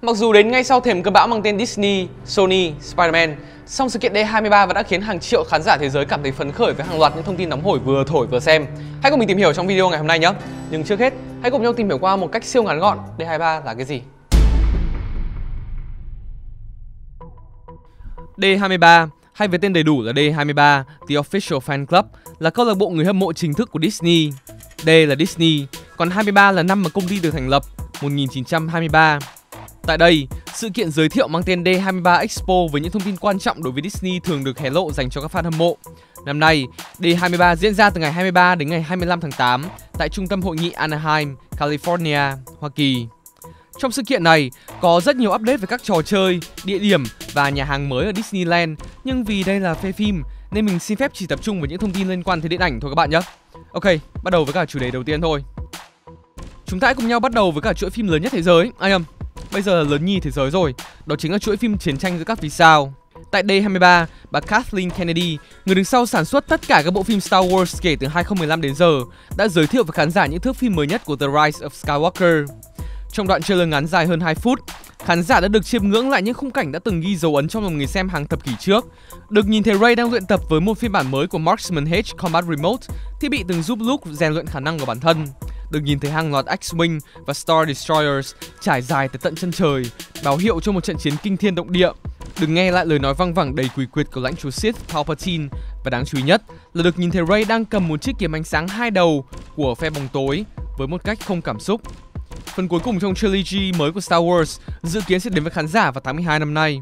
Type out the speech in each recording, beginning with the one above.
Mặc dù đến ngay sau thềm cơn bão mang tên Disney, Sony, Spider-Man, song sự kiện D23 vẫn đã khiến hàng triệu khán giả thế giới cảm thấy phấn khởi với hàng loạt những thông tin nóng hổi vừa thổi vừa xem. Hãy cùng mình tìm hiểu trong video ngày hôm nay nhé. Nhưng trước hết, hãy cùng nhau tìm hiểu qua một cách siêu ngắn gọn D23 là cái gì. D23, hay với tên đầy đủ là D23, The Official Fan Club, là câu lạc bộ người hâm mộ chính thức của Disney. D là Disney, còn 23 là năm mà công ty được thành lập, 1923. Tại đây, sự kiện giới thiệu mang tên D23 Expo với những thông tin quan trọng đối với Disney thường được hé lộ dành cho các fan hâm mộ. Năm nay, D23 diễn ra từ ngày 23 đến ngày 25 tháng 8 tại Trung tâm Hội nghị Anaheim, California, Hoa Kỳ. Trong sự kiện này, có rất nhiều update về các trò chơi, địa điểm và nhà hàng mới ở Disneyland, nhưng vì đây là phê phim nên mình xin phép chỉ tập trung vào những thông tin liên quan tới điện ảnh thôi các bạn nhé. Ok, bắt đầu với cả chủ đề đầu tiên thôi. Chúng ta hãy cùng nhau bắt đầu với cả chuỗi phim lớn nhất thế giới, bây giờ là lớn nhì thế giới rồi, đó chính là chuỗi phim chiến tranh giữa các vì sao. Tại D23, bà Kathleen Kennedy, người đứng sau sản xuất tất cả các bộ phim Star Wars kể từ 2015 đến giờ, đã giới thiệu với khán giả những thước phim mới nhất của The Rise of Skywalker. Trong đoạn trailer ngắn dài hơn 2 phút, khán giả đã được chiêm ngưỡng lại những khung cảnh đã từng ghi dấu ấn trong lòng người xem hàng thập kỷ trước. Được nhìn thấy Rey đang luyện tập với một phiên bản mới của Marksman H Combat Remote, thiết bị từng giúp Luke rèn luyện khả năng của bản thân. Được nhìn thấy hàng loạt X-Wing và Star Destroyers trải dài tới tận chân trời, báo hiệu cho một trận chiến kinh thiên động địa. Được nghe lại lời nói văng vẳng đầy quỷ quyệt của lãnh chúa Sith Palpatine, và đáng chú ý nhất là được nhìn thấy Rey đang cầm một chiếc kiếm ánh sáng hai đầu của phe bóng tối với một cách không cảm xúc. Phần cuối cùng trong trilogy mới của Star Wars dự kiến sẽ đến với khán giả vào tháng 12 năm nay.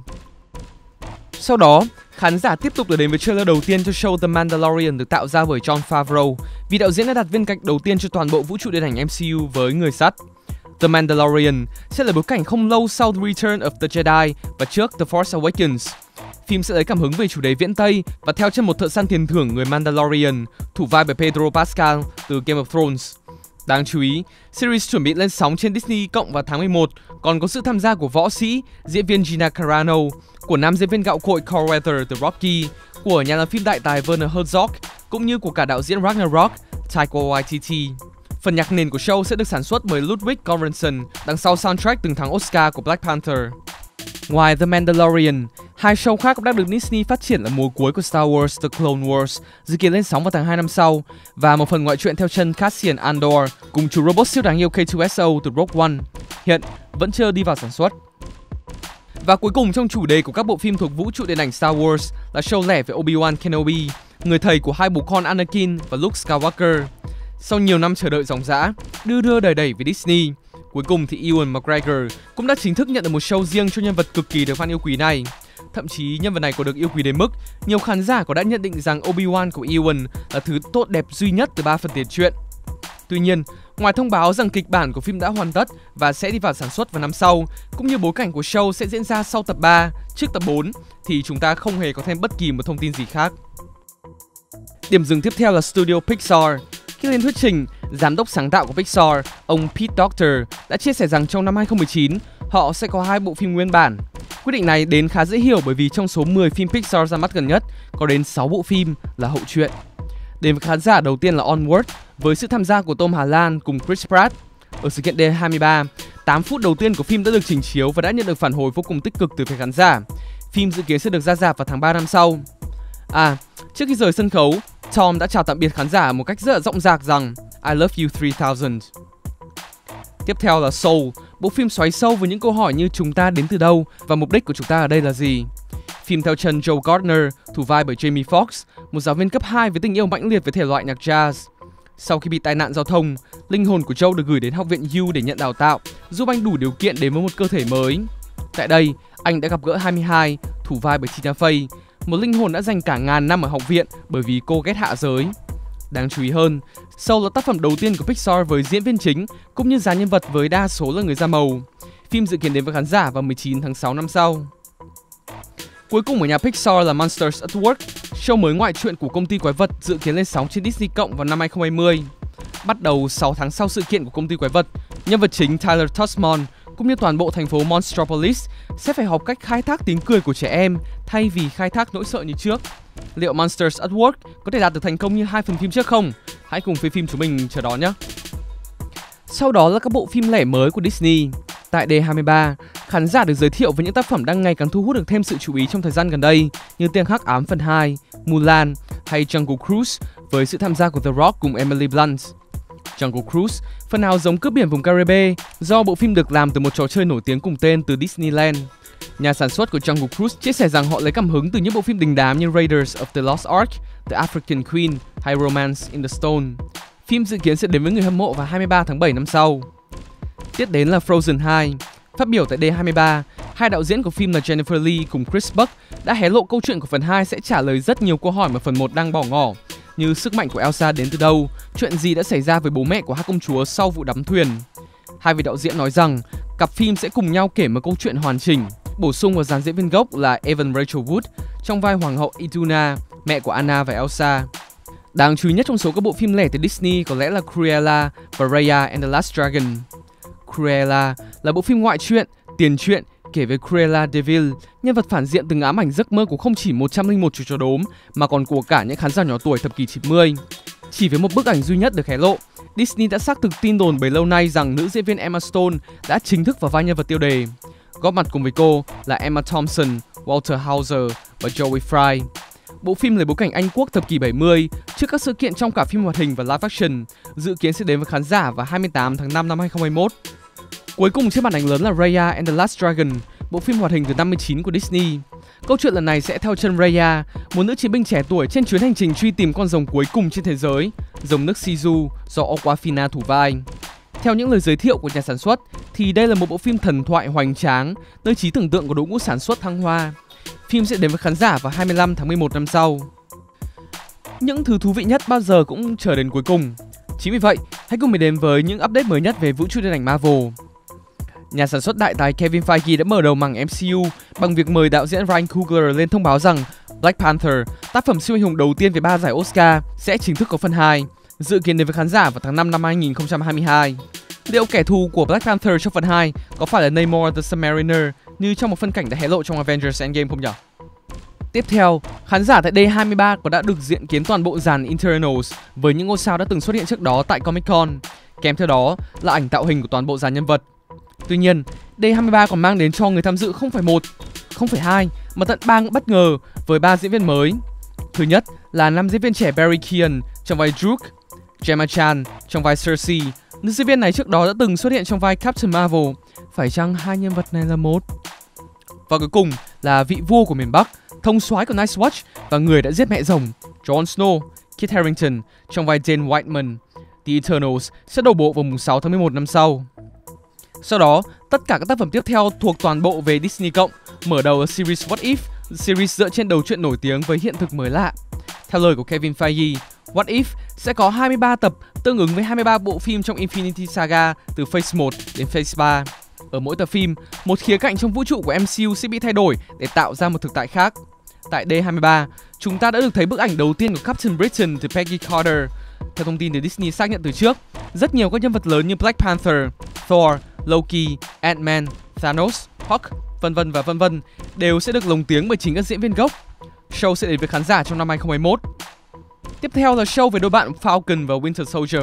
Sau đó, khán giả tiếp tục được đến với trailer đầu tiên cho show The Mandalorian được tạo ra bởi Jon Favreau, vì đạo diễn đã đặt viên gạch đầu tiên cho toàn bộ vũ trụ điện ảnh MCU với người sắt. The Mandalorian sẽ là bối cảnh không lâu sau The Return of the Jedi và trước The Force Awakens. Phim sẽ lấy cảm hứng về chủ đề viễn Tây và theo chân một thợ săn tiền thưởng người Mandalorian, thủ vai bởi Pedro Pascal từ Game of Thrones. Đáng chú ý, series chuẩn bị lên sóng trên Disney Cộng vào tháng 11 còn có sự tham gia của võ sĩ, diễn viên Gina Carano, của nam diễn viên gạo cội Carl Weathers từ Rocky, của nhà làm phim đại tài Werner Herzog, cũng như của cả đạo diễn Ragnarok, Taika Waititi. Phần nhạc nền của show sẽ được sản xuất bởi Ludwig Göransson, đằng sau soundtrack từng thắng Oscar của Black Panther. Ngoài The Mandalorian, hai show khác cũng đang được Disney phát triển là mùa cuối của Star Wars The Clone Wars, dự kiến lên sóng vào tháng 2 năm sau, và một phần ngoại truyện theo chân Cassian Andor cùng chú robot siêu đáng yêu K2SO từ Rogue One, hiện vẫn chưa đi vào sản xuất. Và cuối cùng trong chủ đề của các bộ phim thuộc vũ trụ điện ảnh Star Wars là show lẻ về Obi-Wan Kenobi, người thầy của hai bố con Anakin và Luke Skywalker. Sau nhiều năm chờ đợi ròng rã, đưa đẩy với Disney, cuối cùng thì Ewan McGregor cũng đã chính thức nhận được một show riêng cho nhân vật cực kỳ được fan yêu quý này. Thậm chí nhân vật này còn được yêu quý đến mức nhiều khán giả có đã nhận định rằng Obi-Wan của Ewan là thứ tốt đẹp duy nhất từ 3 phần tiền truyện. Tuy nhiên, ngoài thông báo rằng kịch bản của phim đã hoàn tất và sẽ đi vào sản xuất vào năm sau, cũng như bối cảnh của show sẽ diễn ra sau tập 3, trước tập 4, thì chúng ta không hề có thêm bất kỳ một thông tin gì khác. Điểm dừng tiếp theo là Studio Pixar. Khi lên thuyết trình, giám đốc sáng tạo của Pixar, ông Pete Docter, đã chia sẻ rằng trong năm 2019, họ sẽ có 2 bộ phim nguyên bản. Quyết định này đến khá dễ hiểu bởi vì trong số 10 phim Pixar ra mắt gần nhất, có đến 6 bộ phim là hậu truyện. Đến với khán giả đầu tiên là Onward, với sự tham gia của Tom Holland cùng Chris Pratt. Ở sự kiện D23, 8 phút đầu tiên của phim đã được trình chiếu và đã nhận được phản hồi vô cùng tích cực từ phía khán giả. Phim dự kiến sẽ được ra rạp vào tháng 3 năm sau. Trước khi rời sân khấu, Tom đã chào tạm biệt khán giả một cách rất là rộng rạc rằng I love you 3000. Tiếp theo là Soul, bộ phim xoáy sâu với những câu hỏi như chúng ta đến từ đâu và mục đích của chúng ta ở đây là gì. Phim theo chân Joe Gardner, thủ vai bởi Jamie Foxx, một giáo viên cấp 2 với tình yêu mãnh liệt với thể loại nhạc jazz. Sau khi bị tai nạn giao thông, linh hồn của Joe được gửi đến học viện U để nhận đào tạo, giúp anh đủ điều kiện đến với một cơ thể mới. Tại đây, anh đã gặp gỡ 22, thủ vai bởi Tina Fey, một linh hồn đã dành cả ngàn năm ở học viện bởi vì cô ghét hạ giới. Đáng chú ý hơn, Soul là tác phẩm đầu tiên của Pixar với diễn viên chính cũng như dàn nhân vật với đa số là người da màu. Phim dự kiến đến với khán giả vào 19 tháng 6 năm sau. Cuối cùng ở nhà Pixar là Monsters at Work, show mới ngoại truyện của công ty quái vật dự kiến lên sóng trên Disney Cộng vào năm 2020. Bắt đầu 6 tháng sau sự kiện của công ty quái vật, nhân vật chính Tyler Tusmon cũng như toàn bộ thành phố Monstropolis sẽ phải học cách khai thác tiếng cười của trẻ em thay vì khai thác nỗi sợ như trước. Liệu Monsters at Work có thể đạt được thành công như 2 phần phim trước không? Hãy cùng phía phim chúng mình chờ đón nhé. Sau đó là các bộ phim lẻ mới của Disney. Tại D23, khán giả được giới thiệu với những tác phẩm đang ngày càng thu hút được thêm sự chú ý trong thời gian gần đây như Tiên Hắc Ám phần 2, Mulan hay Jungle Cruise với sự tham gia của The Rock cùng Emily Blunt. Jungle Cruise phần nào giống Cướp biển vùng Caribe do bộ phim được làm từ một trò chơi nổi tiếng cùng tên từ Disneyland. Nhà sản xuất của Jungle Cruise chia sẻ rằng họ lấy cảm hứng từ những bộ phim đình đám như Raiders of the Lost Ark, The African Queen hay Romance in the Stone. Phim dự kiến sẽ đến với người hâm mộ vào 23 tháng 7 năm sau. Tiếp đến là Frozen 2. Phát biểu tại D23, hai đạo diễn của phim là Jennifer Lee cùng Chris Buck đã hé lộ câu chuyện của phần 2 sẽ trả lời rất nhiều câu hỏi mà phần 1 đang bỏ ngỏ, như sức mạnh của Elsa đến từ đâu, chuyện gì đã xảy ra với bố mẹ của hai công chúa sau vụ đắm thuyền. Hai vị đạo diễn nói rằng cặp phim sẽ cùng nhau kể một câu chuyện hoàn chỉnh, bổ sung vào dàn diễn viên gốc là Evan Rachel Wood trong vai Hoàng hậu Iduna, mẹ của Anna và Elsa. Đáng chú ý nhất trong số các bộ phim lẻ từ Disney có lẽ là Cruella và Raya and the Last Dragon. Cruella là bộ phim ngoại truyện, tiền truyện kể về Cruella de Vil, nhân vật phản diện từng ám ảnh giấc mơ của không chỉ 101 chú chó đốm mà còn của cả những khán giả nhỏ tuổi thập kỷ 90. Chỉ với một bức ảnh duy nhất được hé lộ, Disney đã xác thực tin đồn bấy lâu nay rằng nữ diễn viên Emma Stone đã chính thức vào vai nhân vật tiêu đề. Góp mặt cùng với cô là Emma Thompson, Walter Hauser và Joey Fry. Bộ phim lấy bối cảnh Anh Quốc thập kỷ 70 trước các sự kiện trong cả phim hoạt hình và live action, dự kiến sẽ đến với khán giả vào 28 tháng 5 năm 2021. Cuối cùng trên màn ảnh lớn là Raya and the Last Dragon, bộ phim hoạt hình từ năm 19 của Disney. Câu chuyện lần này sẽ theo chân Raya, một nữ chiến binh trẻ tuổi trên chuyến hành trình truy tìm con rồng cuối cùng trên thế giới, rồng nước Shizu do Awkwafina thủ vai. Theo những lời giới thiệu của nhà sản xuất, thì đây là một bộ phim thần thoại hoành tráng, nơi trí tưởng tượng của đội ngũ sản xuất thăng hoa. Phim sẽ đến với khán giả vào 25 tháng 11 năm sau. Những thứ thú vị nhất bao giờ cũng chờ đến cuối cùng. Chính vì vậy, hãy cùng mình đến với những update mới nhất về vũ trụ điện ảnh Marvel. Nhà sản xuất đại tài Kevin Feige đã mở đầu mảng MCU bằng việc mời đạo diễn Ryan Coogler lên thông báo rằng Black Panther, tác phẩm siêu anh hùng đầu tiên với 3 giải Oscar, sẽ chính thức có phần 2, dự kiến đến với khán giả vào tháng 5 năm 2022. Liệu kẻ thù của Black Panther trong phần 2 có phải là Namor the Submariner như trong một phân cảnh đã hé lộ trong Avengers Endgame không nhỉ? Tiếp theo, khán giả tại D23 có đã được diện kiến toàn bộ dàn Internals với những ngôi sao đã từng xuất hiện trước đó tại Comic Con. Kèm theo đó là ảnh tạo hình của toàn bộ dàn nhân vật. Tuy nhiên, D23 còn mang đến cho người tham dự không phải một, không phải hai mà tận 3 bất ngờ với 3 diễn viên mới. Thứ nhất là nam diễn viên trẻ Barry Keoghan trong vai Druk, Gemma Chan trong vai Cersei. Nữ diễn viên này trước đó đã từng xuất hiện trong vai Captain Marvel. Phải chăng hai nhân vật này là một? Và cuối cùng là vị vua của miền Bắc, thông soái của Night's Watch và người đã giết mẹ rồng, Jon Snow, Kit Harington trong vai Dane Whiteman. The Eternals sẽ đổ bộ vào mùng 6 tháng 11 năm sau. Sau đó, tất cả các tác phẩm tiếp theo thuộc toàn bộ về Disney cộng, mở đầu là series What If, series dựa trên đầu truyện nổi tiếng với hiện thực mới lạ. Theo lời của Kevin Feige, What If sẽ có 23 tập, tương ứng với 23 bộ phim trong Infinity Saga từ Phase 1 đến Phase 3. Ở mỗi tập phim, một khía cạnh trong vũ trụ của MCU sẽ bị thay đổi để tạo ra một thực tại khác. Tại D23, chúng ta đã được thấy bức ảnh đầu tiên của Captain Britain từ Peggy Carter. Theo thông tin từ Disney xác nhận từ trước, rất nhiều các nhân vật lớn như Black Panther, Thor, Loki, Ant-Man, Thanos, Hulk, vân vân đều sẽ được lồng tiếng bởi chính các diễn viên gốc. Show sẽ đến với khán giả trong năm 2021. Tiếp theo là show về đôi bạn Falcon và Winter Soldier.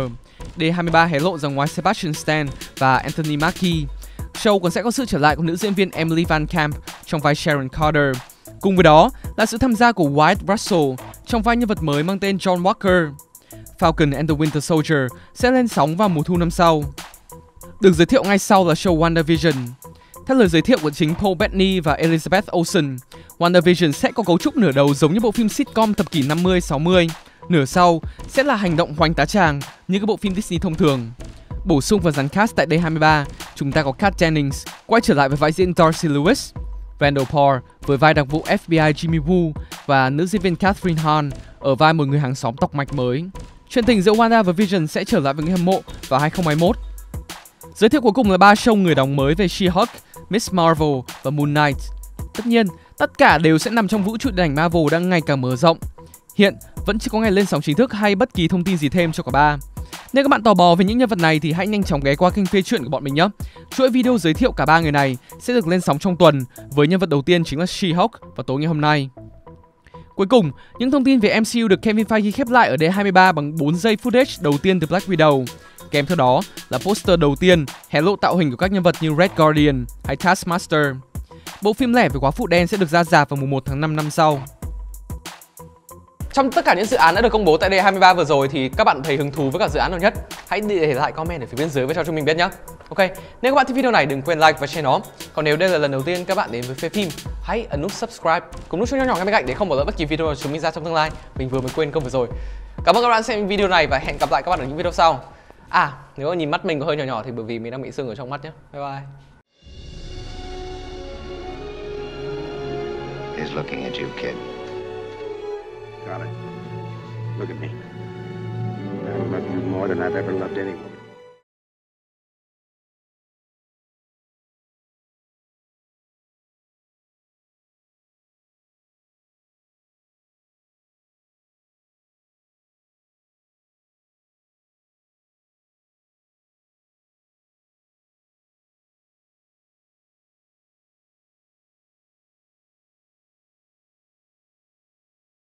D23 hé lộ rằng ngoài Sebastian Stan và Anthony Mackie, show còn sẽ có sự trở lại của nữ diễn viên Emily Van Camp trong vai Sharon Carter. Cùng với đó là sự tham gia của Wyatt Russell trong vai nhân vật mới mang tên John Walker. Falcon and the Winter Soldier sẽ lên sóng vào mùa thu năm sau. Được giới thiệu ngay sau là show WandaVision. Theo lời giới thiệu của chính Paul Bettany và Elizabeth Olsen, WandaVision sẽ có cấu trúc nửa đầu giống như bộ phim sitcom thập kỷ 50-60, nửa sau sẽ là hành động hoành tá tràng như các bộ phim Disney thông thường. Bổ sung vào dàn cast tại D23, chúng ta có Kat Dennings quay trở lại với vai diễn Darcy Lewis, Randall Parr với vai đặc vụ FBI Jimmy Woo và nữ diễn viên Catherine Hahn ở vai một người hàng xóm tóc mạch mới. Chuyện tình giữa Wanda và Vision sẽ trở lại với người hâm mộ vào 2021. Giới thiệu cuối cùng là 3 show người đóng mới về She-Hulk, Miss Marvel và Moon Knight. Tất nhiên, tất cả đều sẽ nằm trong vũ trụ điện ảnh Marvel đang ngày càng mở rộng. Hiện vẫn chưa có ngày lên sóng chính thức hay bất kỳ thông tin gì thêm cho cả ba. Nếu các bạn tò mò về những nhân vật này thì hãy nhanh chóng ghé qua kênh phê truyện của bọn mình nhé. Chuỗi video giới thiệu cả ba người này sẽ được lên sóng trong tuần, với nhân vật đầu tiên chính là She-Hulk vào tối ngày hôm nay. Cuối cùng, những thông tin về MCU được Kevin Feige khép lại ở D23 bằng 4 giây footage đầu tiên từ Black Widow. Kèm theo đó là poster đầu tiên hé lộ tạo hình của các nhân vật như Red Guardian hay Taskmaster. Bộ phim lẻ về Quá phụ đen sẽ được ra rạp vào mùng 1 tháng 5 năm sau. Trong tất cả những dự án đã được công bố tại D23 vừa rồi thì các bạn thấy hứng thú với cả dự án nào nhất? Hãy để lại comment ở phía bên dưới và cho chúng mình biết nhé. Ok, nếu các bạn thích video này đừng quên like và share nó. Còn nếu đây là lần đầu tiên các bạn đến với Phê Phim, hãy ấn nút subscribe cùng nút chuông nhỏ nhỏ ngay bên cạnh để không bỏ lỡ bất kỳ video nào chúng mình ra trong tương lai. Mình vừa mới quên câu vừa rồi. Cảm ơn các bạn xem video này và hẹn gặp lại các bạn ở những video sau. Nếu mà nhìn mắt mình có hơi nhỏ nhỏ thì bởi vì mình đang bị sưng ở trong mắt nhé. Bye bye. He's looking at you, kid. Got it. Look at me. I love you more than I've ever loved anyone.